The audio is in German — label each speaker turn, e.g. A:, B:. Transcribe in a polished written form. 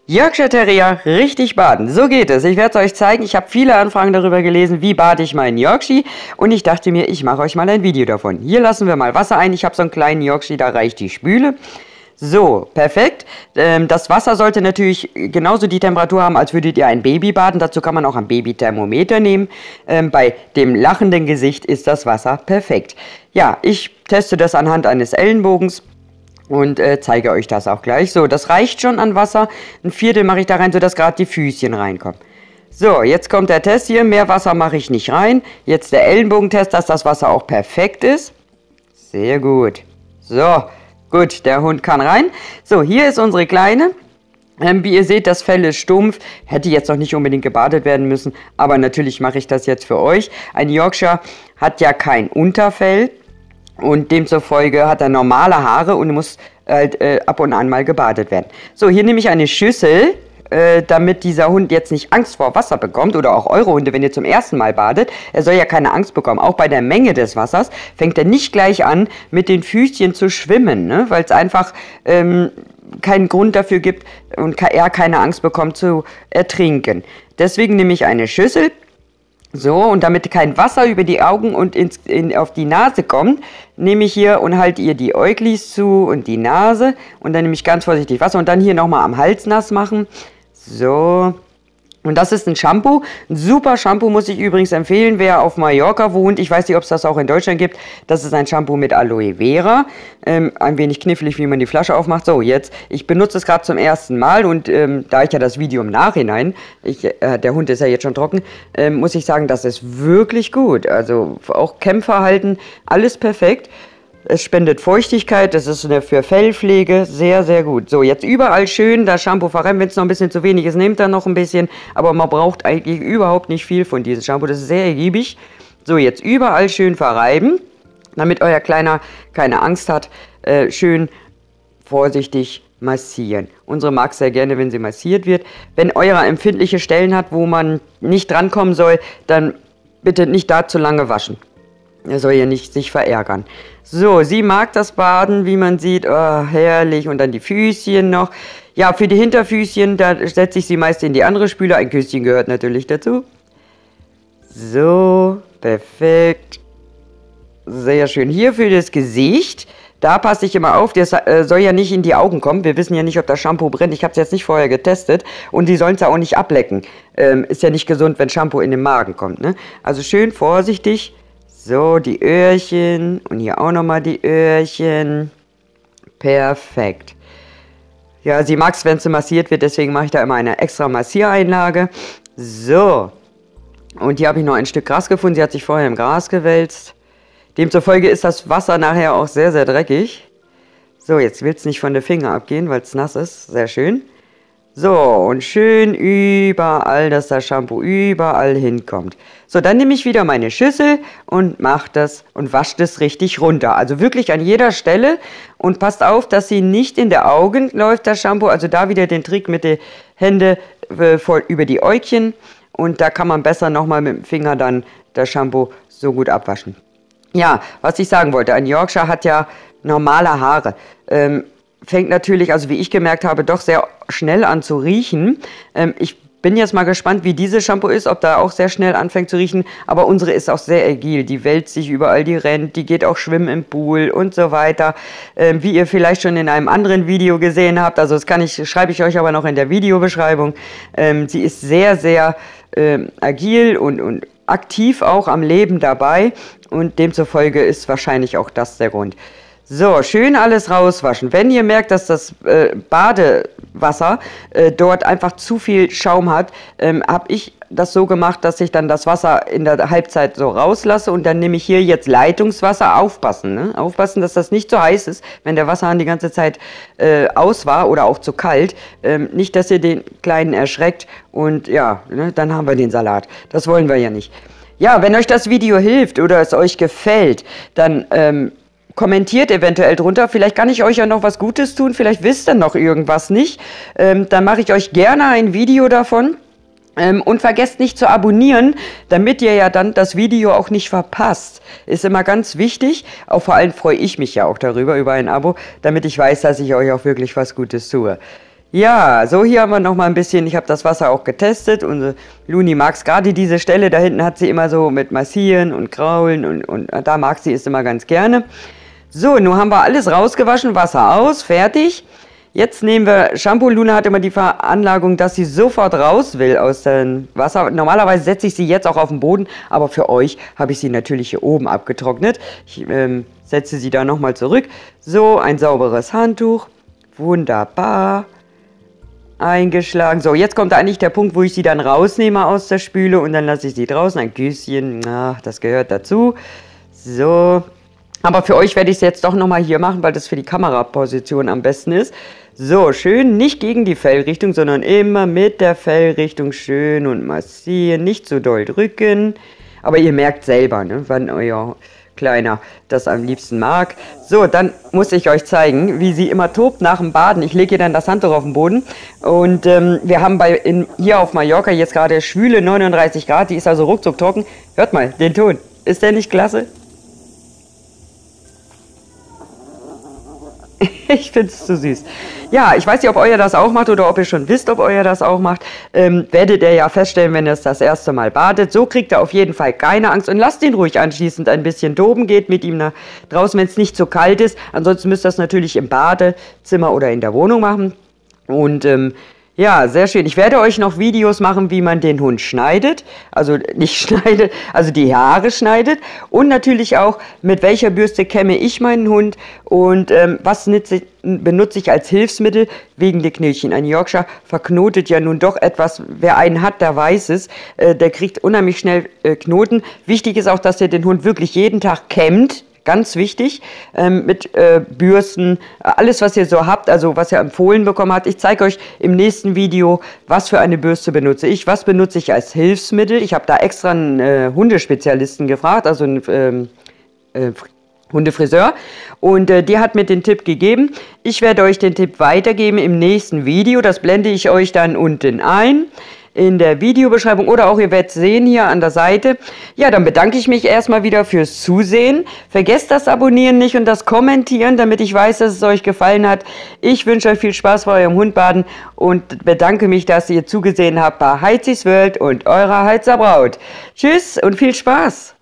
A: Yorkshire Terrier richtig baden, so geht es. Ich werde es euch zeigen. Ich habe viele Anfragen darüber gelesen, wie bade ich meinen Yorkshire. Und ich dachte mir, ich mache euch mal ein Video davon. Hier lassen wir mal Wasser ein. Ich habe so einen kleinen Yorkshire, da reicht die Spüle. So, perfekt. Das Wasser sollte natürlich genauso die Temperatur haben, als würdet ihr ein Baby baden. Dazu kann man auch ein Babythermometer nehmen. Bei dem lachenden Gesicht ist das Wasser perfekt. Ja, ich teste das anhand eines Ellenbogens. Und zeige euch das auch gleich. So, das reicht schon an Wasser. Ein Viertel mache ich da rein, sodass gerade die Füßchen reinkommen. So, jetzt kommt der Test hier. Mehr Wasser mache ich nicht rein. Jetzt der Ellenbogentest, dass das Wasser auch perfekt ist. Sehr gut. So, gut, der Hund kann rein. So, hier ist unsere Kleine. Wie ihr seht, das Fell ist stumpf. Hätte jetzt noch nicht unbedingt gebadet werden müssen. Aber natürlich mache ich das jetzt für euch. Ein Yorkshire hat ja kein Unterfell. Und demzufolge hat er normale Haare und muss halt ab und an mal gebadet werden. So, hier nehme ich eine Schüssel, damit dieser Hund jetzt nicht Angst vor Wasser bekommt. Oder auch eure Hunde, wenn ihr zum ersten Mal badet. Er soll ja keine Angst bekommen. Auch bei der Menge des Wassers fängt er nicht gleich an, mit den Füßchen zu schwimmen. Ne? Weil es einfach keinen Grund dafür gibt und er keine Angst bekommt zu ertrinken. Deswegen nehme ich eine Schüssel. So, und damit kein Wasser über die Augen und auf die Nase kommt, nehme ich hier und halte ihr die Äuglis zu und die Nase. Und dann nehme ich ganz vorsichtig Wasser und dann hier nochmal am Hals nass machen. So. Und das ist ein Shampoo. Ein super Shampoo muss ich übrigens empfehlen, wer auf Mallorca wohnt. Ich weiß nicht, ob es das auch in Deutschland gibt. Das ist ein Shampoo mit Aloe Vera. Ein wenig knifflig, wie man die Flasche aufmacht. So, jetzt, ich benutze es gerade zum ersten Mal und da ich ja das Video im Nachhinein, der Hund ist ja jetzt schon trocken, muss ich sagen, das ist wirklich gut. Also auch Kämpferhalten, alles perfekt. Es spendet Feuchtigkeit, das ist für Fellpflege sehr, sehr gut. So, jetzt überall schön das Shampoo verreiben. Wenn es noch ein bisschen zu wenig ist, nehmt dann noch ein bisschen. Aber man braucht eigentlich überhaupt nicht viel von diesem Shampoo. Das ist sehr ergiebig. So, jetzt überall schön verreiben, damit euer Kleiner keine Angst hat. Schön vorsichtig massieren. Unsere mag sehr gerne, wenn sie massiert wird. Wenn euer empfindliche Stellen hat, wo man nicht drankommen soll, dann bitte nicht da zu lange waschen. Er soll ja nicht sich verärgern. So, sie mag das Baden, wie man sieht. Oh, herrlich. Und dann die Füßchen noch. Ja, für die Hinterfüßchen, da setze ich sie meist in die andere Spüle. Ein Küsschen gehört natürlich dazu. So, perfekt. Sehr schön. Hier für das Gesicht, da passe ich immer auf. Das soll ja nicht in die Augen kommen. Wir wissen ja nicht, ob das Shampoo brennt. Ich habe es jetzt nicht vorher getestet. Und die sollen es ja auch nicht ablecken. Ist ja nicht gesund, wenn Shampoo in den Magen kommt. Ne? Also schön vorsichtig. So, die Öhrchen und hier auch nochmal die Öhrchen. Perfekt. Ja, sie mag es, wenn sie massiert wird, deswegen mache ich da immer eine extra Massiereinlage. So, und hier habe ich noch ein Stück Gras gefunden. Sie hat sich vorher im Gras gewälzt. Demzufolge ist das Wasser nachher auch sehr, sehr dreckig. So, jetzt will es nicht von den Fingern abgehen, weil es nass ist. Sehr schön. So, und schön überall, dass das Shampoo überall hinkommt. So, dann nehme ich wieder meine Schüssel und mache das und wasche das richtig runter. Also wirklich an jeder Stelle und passt auf, dass sie nicht in der Augen läuft, das Shampoo. Also da wieder den Trick mit den Händen über die Äugchen. Und da kann man besser nochmal mit dem Finger dann das Shampoo so gut abwaschen. Ja, was ich sagen wollte, ein Yorkshire hat ja normale Haare. Fängt natürlich, also wie ich gemerkt habe, doch sehr schnell an zu riechen. Ich bin jetzt mal gespannt, wie dieses Shampoo ist, ob da auch sehr schnell anfängt zu riechen. Aber unsere ist auch sehr agil. Die wälzt sich überall, die rennt, die geht auch schwimmen im Pool und so weiter. Wie ihr vielleicht schon in einem anderen Video gesehen habt, also das schreibe ich euch aber noch in der Videobeschreibung. Sie ist sehr, sehr agil und aktiv auch am Leben dabei. Und demzufolge ist wahrscheinlich auch das der Grund. So, schön alles rauswaschen. Wenn ihr merkt, dass das Badewasser dort einfach zu viel Schaum hat, habe ich das so gemacht, dass ich dann das Wasser in der Halbzeit so rauslasse und dann nehme ich hier jetzt Leitungswasser. Aufpassen, ne? Aufpassen, dass das nicht zu heiß ist, wenn der Wasserhahn die ganze Zeit aus war oder auch zu kalt. Nicht, dass ihr den Kleinen erschreckt und ja, ne, dann haben wir den Salat. Das wollen wir ja nicht. Ja, wenn euch das Video hilft oder es euch gefällt, dann kommentiert eventuell drunter, vielleicht kann ich euch ja noch was Gutes tun, vielleicht wisst ihr noch irgendwas nicht, dann mache ich euch gerne ein Video davon und vergesst nicht zu abonnieren, damit ihr ja dann das Video auch nicht verpasst. Ist immer ganz wichtig, auch vor allem freue ich mich ja auch darüber, über ein Abo, damit ich weiß, dass ich euch auch wirklich was Gutes tue. Ja, so hier haben wir noch mal ein bisschen, ich habe das Wasser auch getestet und Luni mag es gerade diese Stelle, da hinten hat sie immer so mit Massieren und Kraulen und da mag sie es immer ganz gerne. So, nun haben wir alles rausgewaschen, Wasser aus, fertig. Jetzt nehmen wir Shampoo. Luna hat immer die Veranlagung, dass sie sofort raus will aus dem Wasser. Normalerweise setze ich sie jetzt auch auf den Boden, aber für euch habe ich sie natürlich hier oben abgetrocknet. Ich setze sie da nochmal zurück. So, ein sauberes Handtuch. Wunderbar. Eingeschlagen. So, jetzt kommt eigentlich der Punkt, wo ich sie dann rausnehme aus der Spüle und dann lasse ich sie draußen. Ein Küsschen, ach, das gehört dazu. So, aber für euch werde ich es jetzt doch nochmal hier machen, weil das für die Kameraposition am besten ist. So, schön, nicht gegen die Fellrichtung, sondern immer mit der Fellrichtung schön und massieren, nicht zu doll drücken. Aber ihr merkt selber, ne, wann euer Kleiner das am liebsten mag. So, dann muss ich euch zeigen, wie sie immer tobt nach dem Baden. Ich lege ihr dann das Handtuch auf den Boden und wir haben hier auf Mallorca jetzt gerade schwüle 39 Grad, die ist also ruckzuck trocken. Hört mal, den Ton. Ist der nicht klasse? Ich finde es so süß. Ja, ich weiß nicht, ob euer das auch macht oder ob ihr schon wisst, ob euer das auch macht. Werdet ihr ja feststellen, wenn ihr es das erste Mal badet. So kriegt er auf jeden Fall keine Angst und lasst ihn ruhig anschließend ein bisschen toben. Geht mit ihm nach draußen, wenn es nicht zu kalt ist. Ansonsten müsst ihr das natürlich im Badezimmer oder in der Wohnung machen. Und ja, sehr schön. Ich werde euch noch Videos machen, wie man den Hund schneidet. Also nicht schneidet, also die Haare schneidet. Und natürlich auch, mit welcher Bürste kämme ich meinen Hund. Und was benutze ich als Hilfsmittel wegen der Knötchen. Ein Yorkshire verknotet ja nun doch etwas. Wer einen hat, der weiß es. Der kriegt unheimlich schnell Knoten. Wichtig ist auch, dass ihr den Hund wirklich jeden Tag kämmt. Ganz wichtig, mit Bürsten, alles was ihr so habt, also was ihr empfohlen bekommen habt. Ich zeige euch im nächsten Video, was für eine Bürste benutze ich, was benutze ich als Hilfsmittel. Ich habe da extra einen Hundespezialisten gefragt, also einen Hundefriseur, und der hat mir den Tipp gegeben. Ich werde euch den Tipp weitergeben im nächsten Video, das blende ich euch dann unten ein in der Videobeschreibung oder auch ihr werdet sehen hier an der Seite. Ja, dann bedanke ich mich erstmal wieder fürs Zusehen. Vergesst das Abonnieren nicht und das Kommentieren, damit ich weiß, dass es euch gefallen hat. Ich wünsche euch viel Spaß bei eurem Hundbaden und bedanke mich, dass ihr zugesehen habt bei Heizis World und eurer Heizer Braut. Tschüss und viel Spaß!